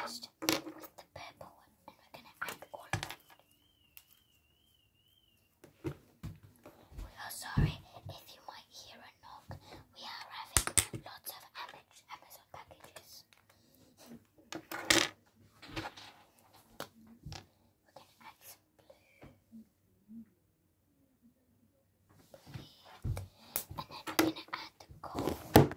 first with the purple one, and we're going to add all of it. We are sorry if you might hear a knock. We are having lots of Amazon packages. We're going to add some blue. And then we're going to add the gold.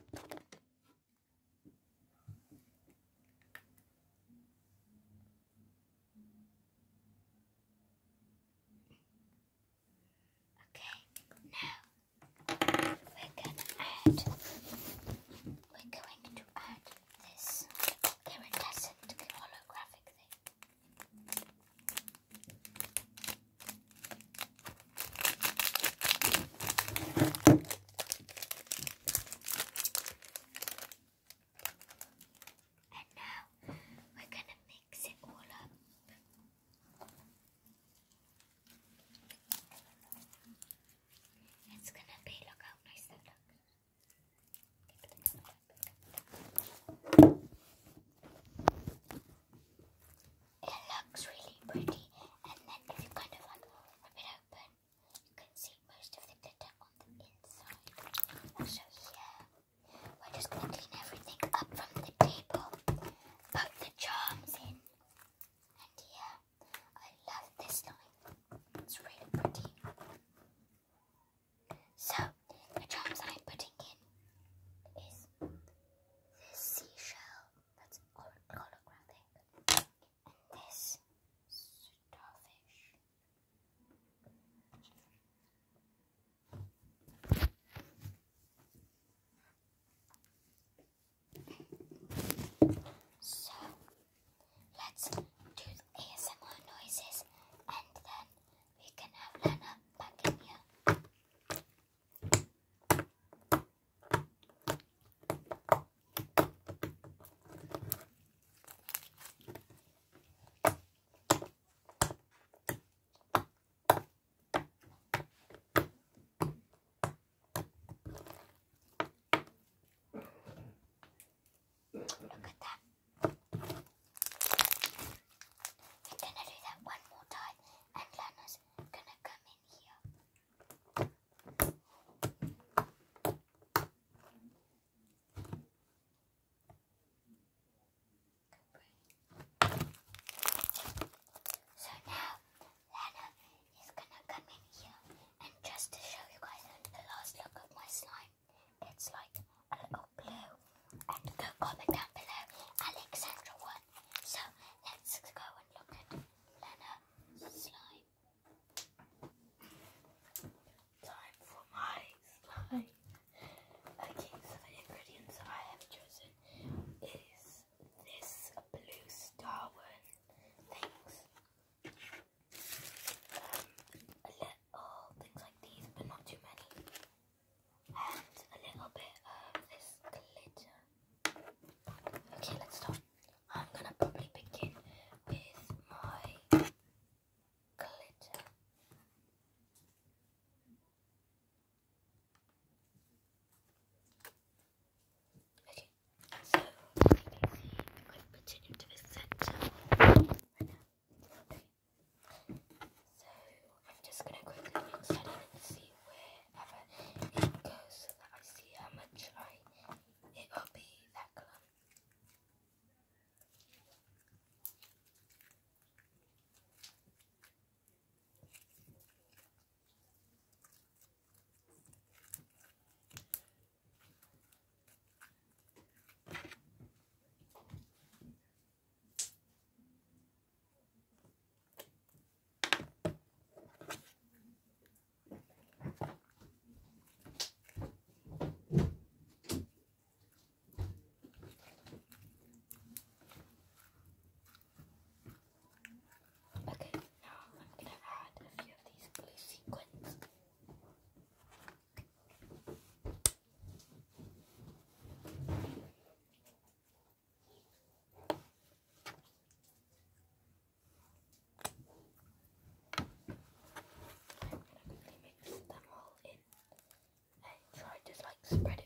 Okay, now we're going to add this iridescent holographic thing. And now we're going to mix it all up. It's going to be, look how nice that looks. It looks really pretty, and then if you kind of like rip it open, you can see most of the glitter on the inside. So here, we're just going to clean everything up from the table, put the charms in, and yeah, I love this line. It's really pretty. So, the charms I'm putting in is this seashell that's holographic, and this starfish. So, let's do the ASMR noises, and then we can have Lana back in here. Look at that. We're going to do that one more time, and Lana's going to come in here. So now, Lana is going to come in here, and just to show you guys the last look of my slime, it's like a little blue, and go comment down below Alexandra one. So let's go and look at Lana's slime. Time for my slime. Okay, so the ingredients I have chosen is this blue star one things. A little things like these, but not too many. And a little bit of this glitter. Okay, let's start. I'm gonna probably begin with my glitter. Okay, so I'm put it into the center right now. Okay. So I'm just gonna quickly mix that in and see wherever it goes so that I see how much it'll be that colour. Okay, now I'm gonna add a few of these blue sequins. I'm gonna quickly mix them all in and try to like spread